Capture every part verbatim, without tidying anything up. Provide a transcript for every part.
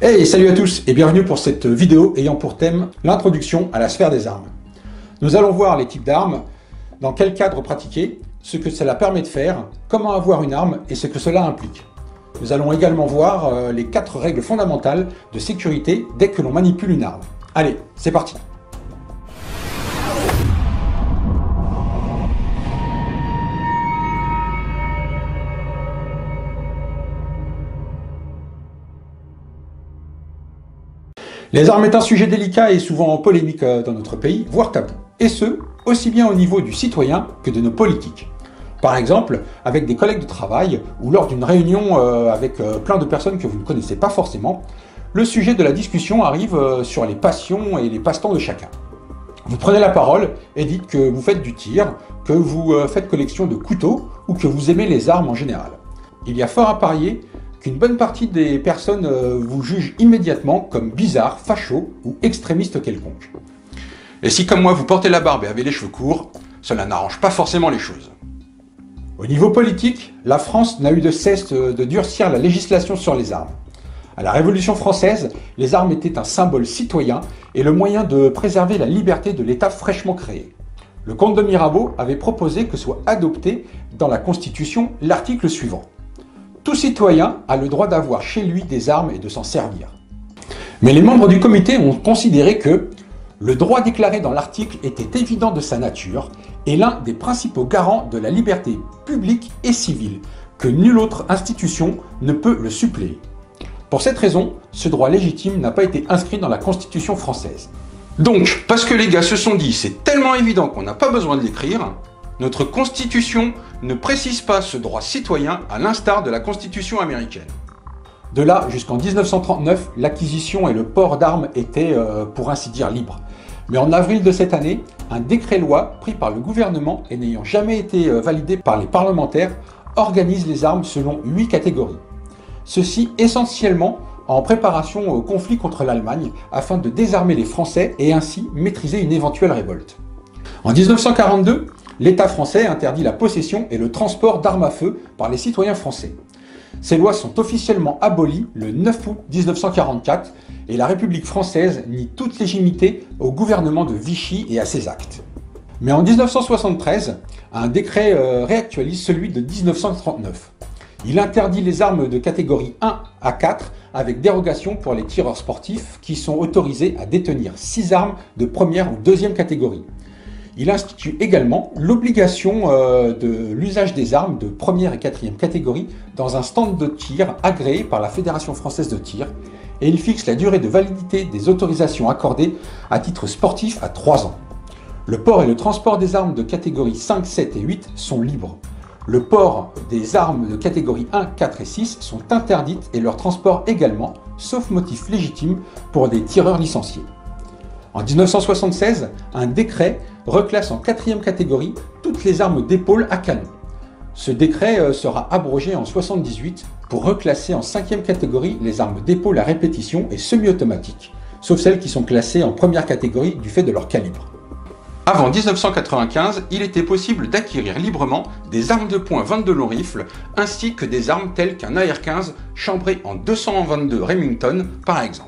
Hey, salut à tous et bienvenue pour cette vidéo ayant pour thème l'introduction à la sphère des armes. Nous allons voir les types d'armes, dans quel cadre pratiquer, ce que cela permet de faire, comment avoir une arme et ce que cela implique. Nous allons également voir euh, les quatre règles fondamentales de sécurité dès que l'on manipule une arme. Allez, c'est parti! Les armes est un sujet délicat et souvent polémique dans notre pays, voire tabou. Et ce, aussi bien au niveau du citoyen que de nos politiques. Par exemple, avec des collègues de travail ou lors d'une réunion avec plein de personnes que vous ne connaissez pas forcément, le sujet de la discussion arrive sur les passions et les passe-temps de chacun. Vous prenez la parole et dites que vous faites du tir, que vous faites collection de couteaux ou que vous aimez les armes en général. Il y a fort à parier qu'une bonne partie des personnes vous jugent immédiatement comme bizarre, facho ou extrémiste quelconque. Et si comme moi vous portez la barbe et avez les cheveux courts, cela n'arrange pas forcément les choses. Au niveau politique, la France n'a eu de cesse de durcir la législation sur les armes. À la Révolution française, les armes étaient un symbole citoyen et le moyen de préserver la liberté de l'État fraîchement créé. Le comte de Mirabeau avait proposé que soit adopté dans la Constitution l'article suivant. Tout citoyen a le droit d'avoir chez lui des armes et de s'en servir. Mais les membres du comité ont considéré que le droit déclaré dans l'article était évident de sa nature et l'un des principaux garants de la liberté publique et civile, que nulle autre institution ne peut le suppléer. Pour cette raison, ce droit légitime n'a pas été inscrit dans la Constitution française. Donc, parce que les gars se sont dit c'est tellement évident qu'on n'a pas besoin de l'écrire, notre Constitution ne précise pas ce droit citoyen à l'instar de la Constitution américaine. De là jusqu'en mille neuf cent trente-neuf, l'acquisition et le port d'armes étaient, euh, pour ainsi dire, libres. Mais en avril de cette année, un décret-loi pris par le gouvernement et n'ayant jamais été euh, validé par les parlementaires organise les armes selon huit catégories. Ceci essentiellement en préparation au conflit contre l'Allemagne afin de désarmer les Français et ainsi maîtriser une éventuelle révolte. En mille neuf cent quarante-deux, l'État français interdit la possession et le transport d'armes à feu par les citoyens français. Ces lois sont officiellement abolies le neuf août mille neuf cent quarante-quatre et la République française nie toute légitimité au gouvernement de Vichy et à ses actes. Mais en mille neuf cent soixante-treize, un décret euh, réactualise celui de mille neuf cent trente-neuf. Il interdit les armes de catégorie un à quatre avec dérogation pour les tireurs sportifs qui sont autorisés à détenir six armes de première ou deuxième catégorie. Il institue également l'obligation euh, de l'usage des armes de première et quatrième catégorie dans un stand de tir agréé par la Fédération française de tir et il fixe la durée de validité des autorisations accordées à titre sportif à trois ans. Le port et le transport des armes de catégorie cinq, sept et huit sont libres. Le port des armes de catégorie un, quatre et six sont interdites et leur transport également, sauf motif légitime pour des tireurs licenciés. En mille neuf cent soixante-seize, un décret reclasse en quatrième catégorie toutes les armes d'épaule à canon. Ce décret sera abrogé en mille neuf cent soixante-dix-huit pour reclasser en cinquième catégorie les armes d'épaule à répétition et semi-automatiques, sauf celles qui sont classées en première catégorie du fait de leur calibre. Avant mille neuf cent quatre-vingt-quinze, il était possible d'acquérir librement des armes de poing vingt-deux long rifle ainsi que des armes telles qu'un A R quinze chambré en deux cent vingt-deux Remington par exemple.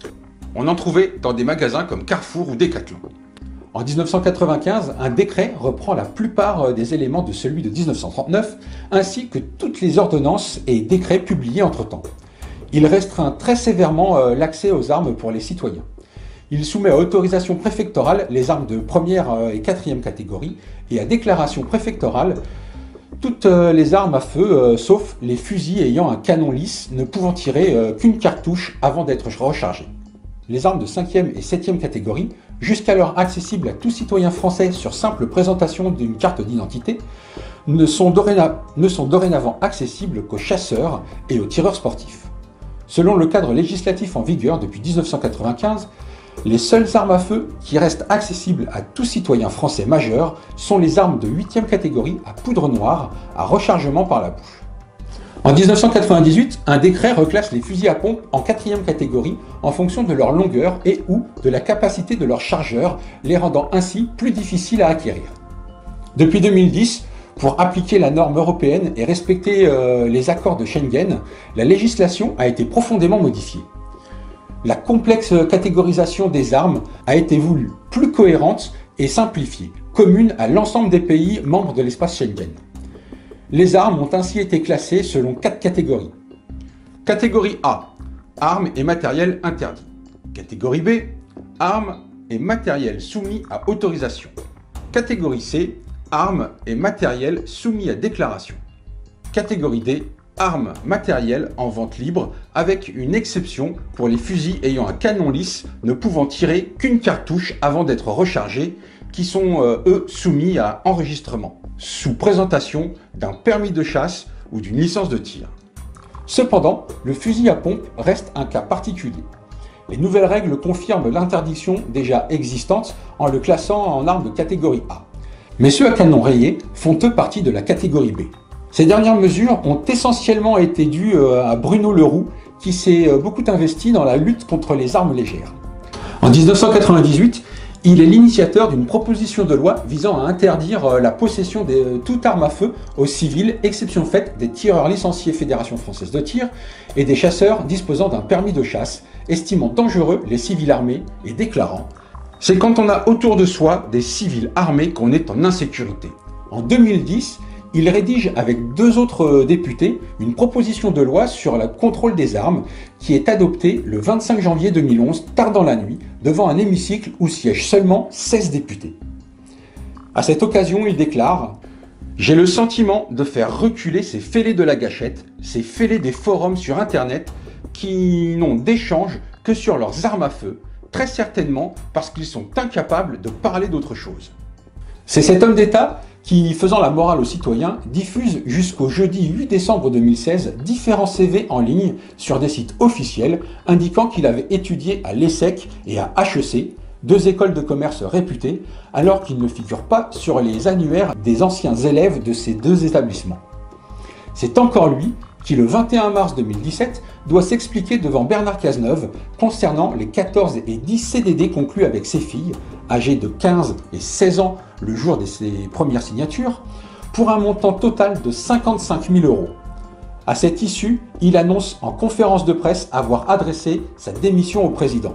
On en trouvait dans des magasins comme Carrefour ou Decathlon. En mille neuf cent quatre-vingt-quinze, un décret reprend la plupart des éléments de celui de mille neuf cent trente-neuf, ainsi que toutes les ordonnances et décrets publiés entre-temps. Il restreint très sévèrement l'accès aux armes pour les citoyens. Il soumet à autorisation préfectorale les armes de première et quatrième catégorie et à déclaration préfectorale toutes les armes à feu, sauf les fusils ayant un canon lisse ne pouvant tirer qu'une cartouche avant d'être rechargées. Les armes de cinquième et septième catégorie, jusqu'alors accessibles à tout citoyen français sur simple présentation d'une carte d'identité, ne sont dorénavant, ne sont dorénavant accessibles qu'aux chasseurs et aux tireurs sportifs. Selon le cadre législatif en vigueur depuis mille neuf cent quatre-vingt-quinze, les seules armes à feu qui restent accessibles à tout citoyen français majeur sont les armes de huitième catégorie à poudre noire à rechargement par la bouche. En mille neuf cent quatre-vingt-dix-huit, un décret reclasse les fusils à pompe en quatrième catégorie en fonction de leur longueur et ou de la capacité de leur chargeur, les rendant ainsi plus difficiles à acquérir. Depuis deux mille dix, pour appliquer la norme européenne et respecter euh, les accords de Schengen, la législation a été profondément modifiée. La complexe catégorisation des armes a été voulue plus cohérente et simplifiée, commune à l'ensemble des pays membres de l'espace Schengen. Les armes ont ainsi été classées selon quatre catégories. Catégorie A, armes et matériel interdits. Catégorie B, armes et matériel soumis à autorisation. Catégorie C, armes et matériel soumis à déclaration. Catégorie D, armes, matériel en vente libre, avec une exception pour les fusils ayant un canon lisse ne pouvant tirer qu'une cartouche avant d'être rechargés, qui sont euh, eux soumis à enregistrement, sous présentation d'un permis de chasse ou d'une licence de tir. Cependant, le fusil à pompe reste un cas particulier. Les nouvelles règles confirment l'interdiction déjà existante en le classant en arme de catégorie A. Mais ceux à canon rayé font eux partie de la catégorie B. Ces dernières mesures ont essentiellement été dues à Bruno Le Roux, qui s'est beaucoup investi dans la lutte contre les armes légères. En mille neuf cent quatre-vingt-dix-huit, il est l'initiateur d'une proposition de loi visant à interdire la possession de toute arme à feu aux civils, exception faite des tireurs licenciés Fédération française de tir et des chasseurs disposant d'un permis de chasse, estimant dangereux les civils armés et déclarant « C'est quand on a autour de soi des civils armés qu'on est en insécurité ». En deux mille dix, il rédige avec deux autres députés une proposition de loi sur le contrôle des armes qui est adoptée le vingt-cinq janvier deux mille onze, tard dans la nuit, devant un hémicycle où siègent seulement seize députés. À cette occasion, il déclare « J'ai le sentiment de faire reculer ces fêlés de la gâchette, ces fêlés des forums sur Internet qui n'ont d'échange que sur leurs armes à feu, très certainement parce qu'ils sont incapables de parler d'autre chose. » C'est cet homme d'État qui, faisant la morale aux citoyens, diffuse jusqu'au jeudi huit décembre deux mille seize différents C V en ligne sur des sites officiels indiquant qu'il avait étudié à l'ESSEC et à H E C, deux écoles de commerce réputées, alors qu'il ne figure pas sur les annuaires des anciens élèves de ces deux établissements. C'est encore lui qui, le vingt et un mars deux mille dix-sept, doit s'expliquer devant Bernard Cazeneuve concernant les quatorze et dix C D D conclus avec ses filles, âgées de quinze et seize ans le jour de ses premières signatures, pour un montant total de cinquante-cinq mille euros. À cette issue, il annonce en conférence de presse avoir adressé sa démission au président.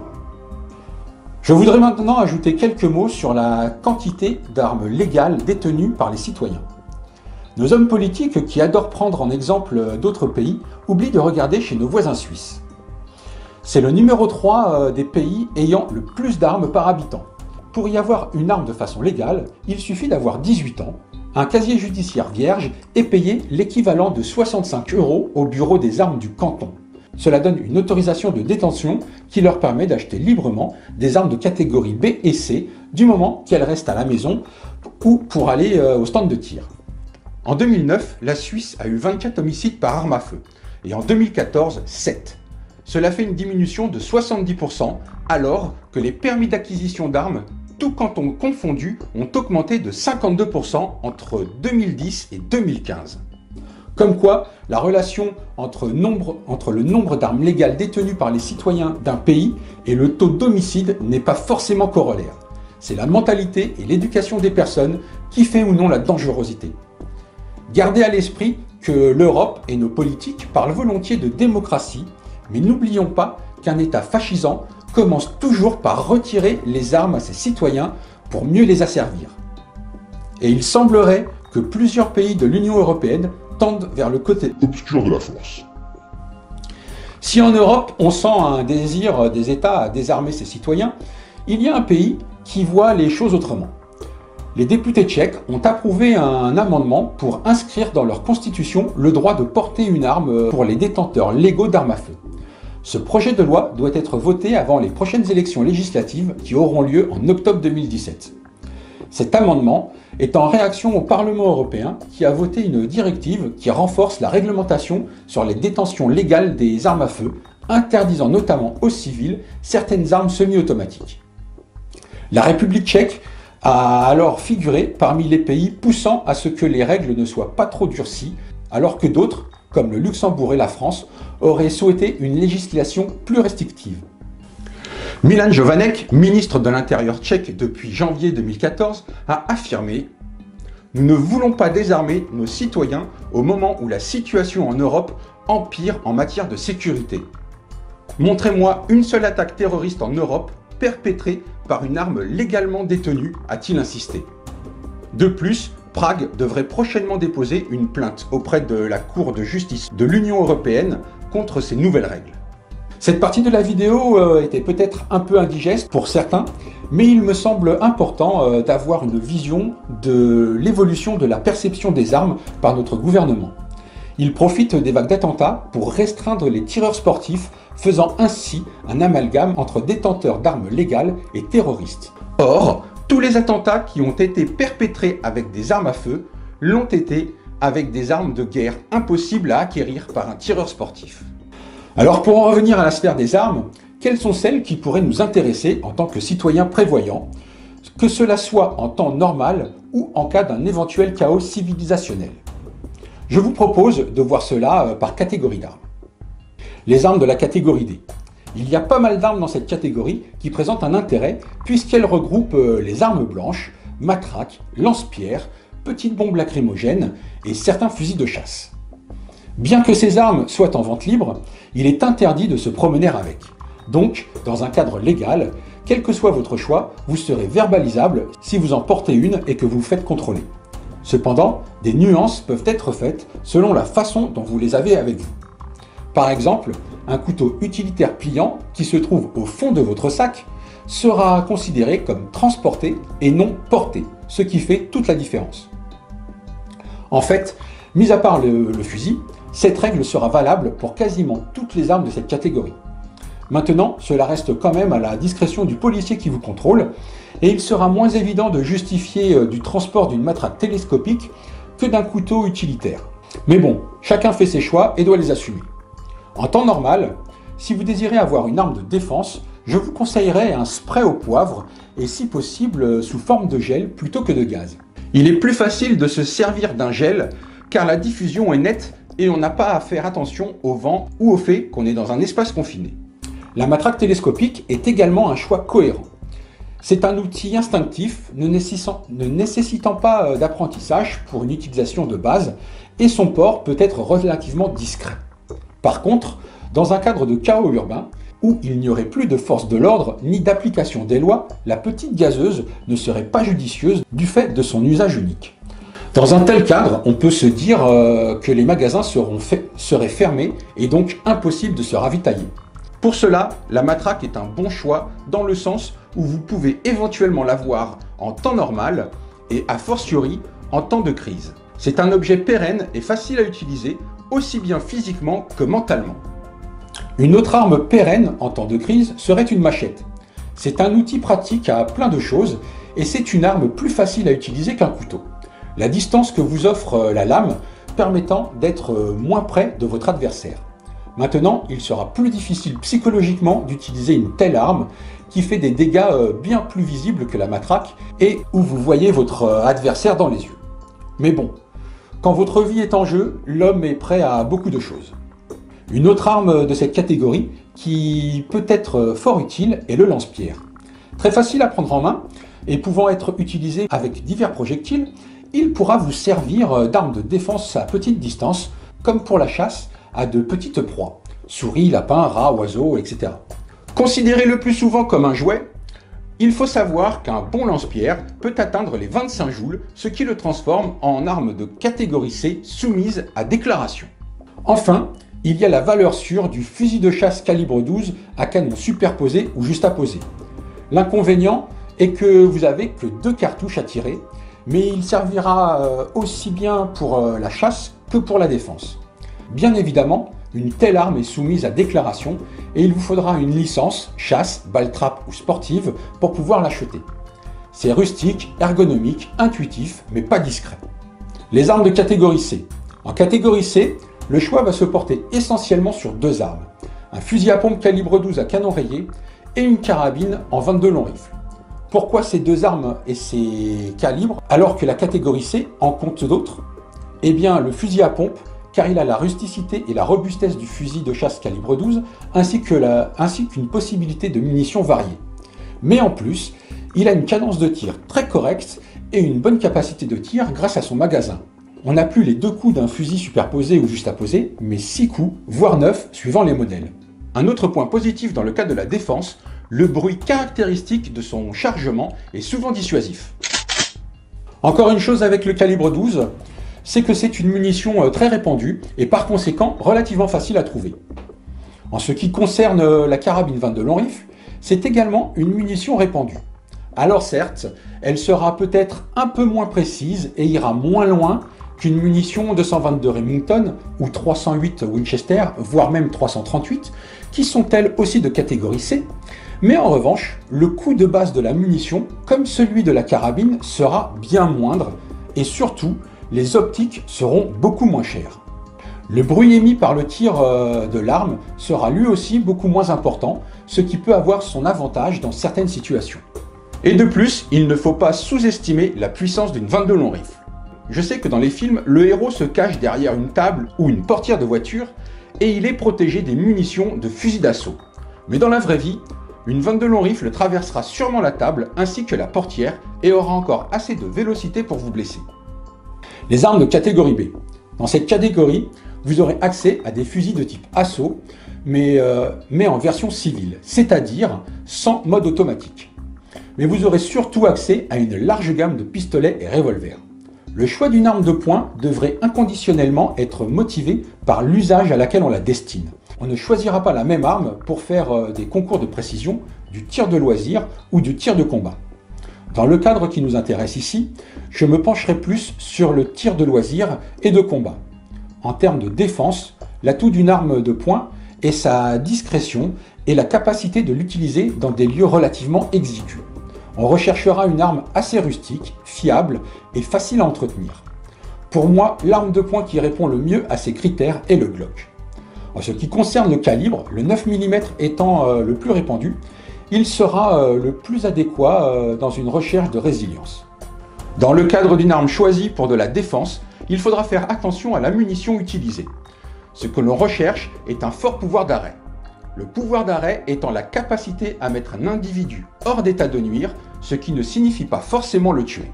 Je voudrais maintenant ajouter quelques mots sur la quantité d'armes légales détenues par les citoyens. Nos hommes politiques, qui adorent prendre en exemple d'autres pays, oublient de regarder chez nos voisins suisses. C'est le numéro trois des pays ayant le plus d'armes par habitant. Pour y avoir une arme de façon légale, il suffit d'avoir dix-huit ans, un casier judiciaire vierge et payer l'équivalent de soixante-cinq euros au bureau des armes du canton. Cela donne une autorisation de détention qui leur permet d'acheter librement des armes de catégorie B et C du moment qu'elles restent à la maison ou pour aller au stand de tir. En deux mille neuf, la Suisse a eu vingt-quatre homicides par arme à feu et en deux mille quatorze, sept. Cela fait une diminution de soixante-dix pour cent alors que les permis d'acquisition d'armes, tout cantons confondus, ont augmenté de cinquante-deux pour cent entre deux mille dix et deux mille quinze. Comme quoi, la relation entre, nombre, entre le nombre d'armes légales détenues par les citoyens d'un pays et le taux d'homicide n'est pas forcément corollaire. C'est la mentalité et l'éducation des personnes qui fait ou non la dangerosité. Gardez à l'esprit que l'Europe et nos politiques parlent volontiers de démocratie, mais n'oublions pas qu'un État fascisant commence toujours par retirer les armes à ses citoyens pour mieux les asservir. Et il semblerait que plusieurs pays de l'Union européenne tendent vers le côté obscur de la force. Si en Europe on sent un désir des États à désarmer ses citoyens, il y a un pays qui voit les choses autrement. Les députés tchèques ont approuvé un amendement pour inscrire dans leur constitution le droit de porter une arme pour les détenteurs légaux d'armes à feu. Ce projet de loi doit être voté avant les prochaines élections législatives qui auront lieu en octobre deux mille dix-sept. Cet amendement est en réaction au Parlement européen qui a voté une directive qui renforce la réglementation sur les détentions légales des armes à feu, interdisant notamment aux civils certaines armes semi-automatiques. La République tchèque a alors figuré parmi les pays poussant à ce que les règles ne soient pas trop durcies, alors que d'autres, comme le Luxembourg et la France, auraient souhaité une législation plus restrictive. Milan Jovanec, ministre de l'Intérieur tchèque depuis janvier deux mille quatorze, a affirmé « Nous ne voulons pas désarmer nos citoyens au moment où la situation en Europe empire en matière de sécurité. Montrez-moi une seule attaque terroriste en Europe perpétrée par une arme légalement détenue, a-t-il insisté. De plus, Prague devrait prochainement déposer une plainte auprès de la Cour de justice de l'Union européenne contre ces nouvelles règles. Cette partie de la vidéo euh, était peut-être un peu indigeste pour certains, mais il me semble important euh, d'avoir une vision de l'évolution de la perception des armes par notre gouvernement. Il profite des vagues d'attentats pour restreindre les tireurs sportifs, faisant ainsi un amalgame entre détenteurs d'armes légales et terroristes. Or, tous les attentats qui ont été perpétrés avec des armes à feu l'ont été avec des armes de guerre impossibles à acquérir par un tireur sportif. Alors pour en revenir à la sphère des armes, quelles sont celles qui pourraient nous intéresser en tant que citoyens prévoyants, que cela soit en temps normal ou en cas d'un éventuel chaos civilisationnel? Je vous propose de voir cela par catégorie d'armes. Les armes de la catégorie D. Il y a pas mal d'armes dans cette catégorie qui présentent un intérêt puisqu'elles regroupent les armes blanches, matraques, lance-pierres, petites bombes lacrymogènes et certains fusils de chasse. Bien que ces armes soient en vente libre, il est interdit de se promener avec. Donc, dans un cadre légal, quel que soit votre choix, vous serez verbalisable si vous en portez une et que vous vous faites contrôler. Cependant, des nuances peuvent être faites selon la façon dont vous les avez avec vous. Par exemple, un couteau utilitaire pliant qui se trouve au fond de votre sac sera considéré comme transporté et non porté, ce qui fait toute la différence. En fait, mis à part le, le fusil, cette règle sera valable pour quasiment toutes les armes de cette catégorie. Maintenant, cela reste quand même à la discrétion du policier qui vous contrôle, et il sera moins évident de justifier du transport d'une matraque télescopique que d'un couteau utilitaire. Mais bon, chacun fait ses choix et doit les assumer. En temps normal, si vous désirez avoir une arme de défense, je vous conseillerais un spray au poivre et si possible sous forme de gel plutôt que de gaz. Il est plus facile de se servir d'un gel car la diffusion est nette et on n'a pas à faire attention au vent ou au fait qu'on est dans un espace confiné. La matraque télescopique est également un choix cohérent. C'est un outil instinctif ne nécessitant, ne nécessitant pas d'apprentissage pour une utilisation de base et son port peut être relativement discret. Par contre, dans un cadre de chaos urbain, où il n'y aurait plus de force de l'ordre ni d'application des lois, la petite gazeuse ne serait pas judicieuse du fait de son usage unique. Dans un tel cadre, on peut se dire euh, que les magasins seront fait, seraient fermés et donc impossible de se ravitailler. Pour cela, la matraque est un bon choix dans le sens où vous pouvez éventuellement l'avoir en temps normal et a fortiori en temps de crise. C'est un objet pérenne et facile à utiliser, aussi bien physiquement que mentalement. Une autre arme pérenne en temps de crise serait une machette. C'est un outil pratique à plein de choses et c'est une arme plus facile à utiliser qu'un couteau. La distance que vous offre la lame permettant d'être moins près de votre adversaire. Maintenant, il sera plus difficile psychologiquement d'utiliser une telle arme qui fait des dégâts bien plus visibles que la matraque et où vous voyez votre adversaire dans les yeux. Mais bon, quand votre vie est en jeu, l'homme est prêt à beaucoup de choses. Une autre arme de cette catégorie qui peut être fort utile est le lance-pierre. Très facile à prendre en main et pouvant être utilisé avec divers projectiles, il pourra vous servir d'arme de défense à petite distance, comme pour la chasse à de petites proies, souris, lapins, rats, oiseaux, et cetera. Considéré le plus souvent comme un jouet, il faut savoir qu'un bon lance-pierre peut atteindre les vingt-cinq joules, ce qui le transforme en arme de catégorie C soumise à déclaration. Enfin, il y a la valeur sûre du fusil de chasse calibre douze à canon superposé ou juste apposé. L'inconvénient est que vous n'avez que deux cartouches à tirer, mais il servira aussi bien pour la chasse que pour la défense. Bien évidemment, une telle arme est soumise à déclaration et il vous faudra une licence, chasse, balle trappe ou sportive pour pouvoir l'acheter. C'est rustique, ergonomique, intuitif, mais pas discret. Les armes de catégorie C. En catégorie C, le choix va se porter essentiellement sur deux armes. Un fusil à pompe calibre douze à canon rayé et une carabine en vingt-deux long rifle. Pourquoi ces deux armes et ces calibres alors que la catégorie C en compte d'autres? Eh bien, le fusil à pompe, car il a la rusticité et la robustesse du fusil de chasse calibre douze, ainsi que la, ainsi qu'une possibilité de munitions variées. Mais en plus, il a une cadence de tir très correcte et une bonne capacité de tir grâce à son magasin. On n'a plus les deux coups d'un fusil superposé ou juste apposé, mais six coups, voire neuf, suivant les modèles. Un autre point positif dans le cas de la défense, le bruit caractéristique de son chargement est souvent dissuasif. Encore une chose avec le calibre douze, c'est que c'est une munition très répandue et par conséquent relativement facile à trouver. En ce qui concerne la carabine vingt-deux long rifle, c'est également une munition répandue. Alors certes, elle sera peut-être un peu moins précise et ira moins loin qu'une munition deux cent vingt-deux Remington ou trois cent huit Winchester, voire même trois cent trente-huit, qui sont elles aussi de catégorie C, mais en revanche, le coût de base de la munition, comme celui de la carabine, sera bien moindre et surtout, les optiques seront beaucoup moins chères. Le bruit émis par le tir de l'arme sera lui aussi beaucoup moins important, ce qui peut avoir son avantage dans certaines situations. Et de plus, il ne faut pas sous-estimer la puissance d'une vingt-deux long rifle. Je sais que dans les films, le héros se cache derrière une table ou une portière de voiture et il est protégé des munitions de fusil d'assaut. Mais dans la vraie vie, une vingt-deux long rifle traversera sûrement la table ainsi que la portière et aura encore assez de vélocité pour vous blesser. Les armes de catégorie B. Dans cette catégorie, vous aurez accès à des fusils de type assaut, mais, euh, mais en version civile, c'est-à-dire sans mode automatique. Mais vous aurez surtout accès à une large gamme de pistolets et revolvers. Le choix d'une arme de poing devrait inconditionnellement être motivé par l'usage à laquelle on la destine. On ne choisira pas la même arme pour faire des concours de précision, du tir de loisir ou du tir de combat. Dans le cadre qui nous intéresse ici, je me pencherai plus sur le tir de loisir et de combat. En termes de défense, l'atout d'une arme de poing est sa discrétion et la capacité de l'utiliser dans des lieux relativement exigus. On recherchera une arme assez rustique, fiable et facile à entretenir. Pour moi, l'arme de poing qui répond le mieux à ces critères est le Glock. En ce qui concerne le calibre, le neuf millimètres étant euh, le plus répandu, il sera euh, le plus adéquat euh, dans une recherche de résilience. Dans le cadre d'une arme choisie pour de la défense, il faudra faire attention à la munition utilisée. Ce que l'on recherche est un fort pouvoir d'arrêt. Le pouvoir d'arrêt étant la capacité à mettre un individu hors d'état de nuire, ce qui ne signifie pas forcément le tuer.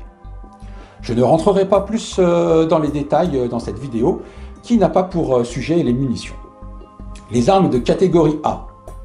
Je ne rentrerai pas plus dans les détails dans cette vidéo, qui n'a pas pour sujet les munitions. Les armes de catégorie A.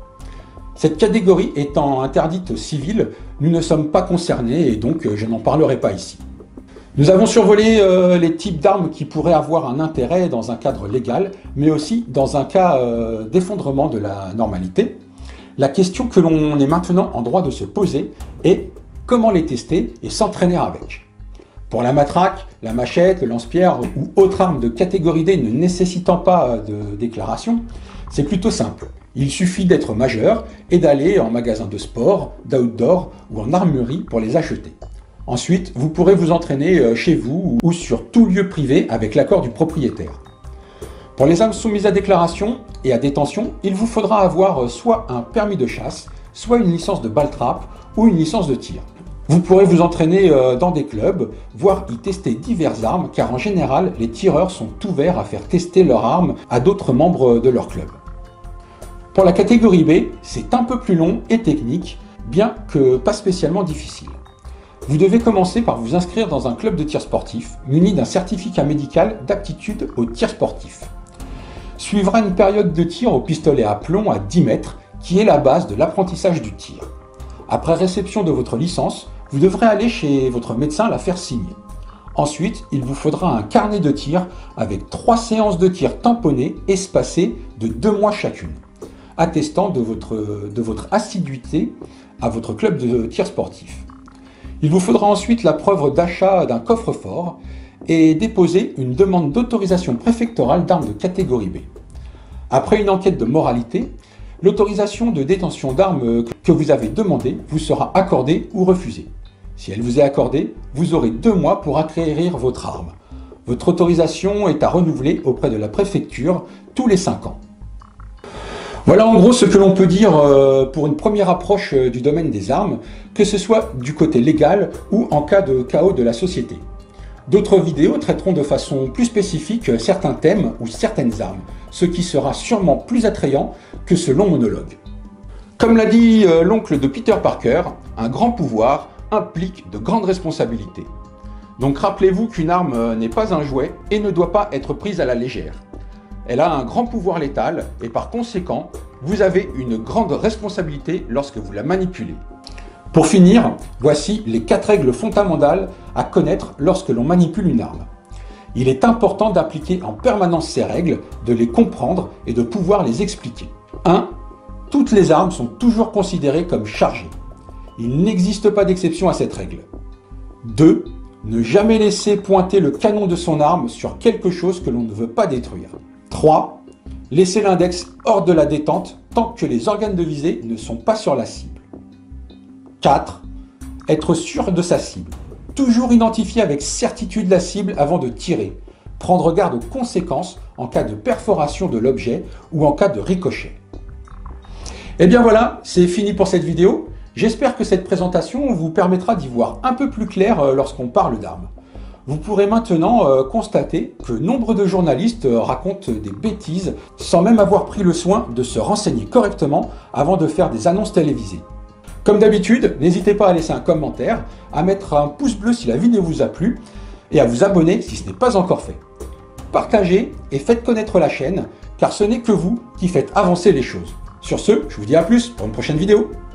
Cette catégorie étant interdite aux civils, nous ne sommes pas concernés et donc je n'en parlerai pas ici. Nous avons survolé euh, les types d'armes qui pourraient avoir un intérêt dans un cadre légal, mais aussi dans un cas euh, d'effondrement de la normalité. La question que l'on est maintenant en droit de se poser est comment les tester et s'entraîner avec. Pour la matraque, la machette, le lance-pierre ou autre arme de catégorie D ne nécessitant pas de déclaration, c'est plutôt simple. Il suffit d'être majeur et d'aller en magasin de sport, d'outdoor ou en armurerie pour les acheter. Ensuite, vous pourrez vous entraîner chez vous ou sur tout lieu privé avec l'accord du propriétaire. Pour les armes soumises à déclaration et à détention, il vous faudra avoir soit un permis de chasse, soit une licence de balle-trappe ou une licence de tir. Vous pourrez vous entraîner dans des clubs, voire y tester diverses armes, car en général, les tireurs sont ouverts à faire tester leurs armes à d'autres membres de leur club. Pour la catégorie B, c'est un peu plus long et technique, bien que pas spécialement difficile. Vous devez commencer par vous inscrire dans un club de tir sportif, muni d'un certificat médical d'aptitude au tir sportif. Suivra une période de tir au pistolet à plomb à dix mètres, qui est la base de l'apprentissage du tir. Après réception de votre licence, vous devrez aller chez votre médecin la faire signer. Ensuite, il vous faudra un carnet de tir avec trois séances de tir tamponnées espacées de deux mois chacune, attestant de votre, de votre assiduité à votre club de tir sportif. Il vous faudra ensuite la preuve d'achat d'un coffre-fort et déposer une demande d'autorisation préfectorale d'armes de catégorie B. Après une enquête de moralité, l'autorisation de détention d'armes que vous avez demandée vous sera accordée ou refusée. Si elle vous est accordée, vous aurez deux mois pour acquérir votre arme. Votre autorisation est à renouveler auprès de la préfecture tous les cinq ans. Voilà en gros ce que l'on peut dire pour une première approche du domaine des armes, que ce soit du côté légal ou en cas de chaos de la société. D'autres vidéos traiteront de façon plus spécifique certains thèmes ou certaines armes, ce qui sera sûrement plus attrayant que ce long monologue. Comme l'a dit l'oncle de Peter Parker, un grand pouvoir implique de grandes responsabilités. Donc rappelez-vous qu'une arme n'est pas un jouet et ne doit pas être prise à la légère. Elle a un grand pouvoir létal et par conséquent, vous avez une grande responsabilité lorsque vous la manipulez. Pour finir, voici les quatre règles fondamentales à connaître lorsque l'on manipule une arme. Il est important d'appliquer en permanence ces règles, de les comprendre et de pouvoir les expliquer. un. Toutes les armes sont toujours considérées comme chargées. Il n'existe pas d'exception à cette règle. deux. Ne jamais laisser pointer le canon de son arme sur quelque chose que l'on ne veut pas détruire. trois. Laisser l'index hors de la détente tant que les organes de visée ne sont pas sur la cible. quatre. Être sûr de sa cible. Toujours identifier avec certitude la cible avant de tirer. Prendre garde aux conséquences en cas de perforation de l'objet ou en cas de ricochet. Et bien voilà, c'est fini pour cette vidéo. J'espère que cette présentation vous permettra d'y voir un peu plus clair lorsqu'on parle d'armes. Vous pourrez maintenant euh, constater que nombre de journalistes euh, racontent des bêtises sans même avoir pris le soin de se renseigner correctement avant de faire des annonces télévisées. Comme d'habitude, n'hésitez pas à laisser un commentaire, à mettre un pouce bleu si la vidéo vous a plu et à vous abonner si ce n'est pas encore fait. Partagez et faites connaître la chaîne car ce n'est que vous qui faites avancer les choses. Sur ce, je vous dis à plus pour une prochaine vidéo.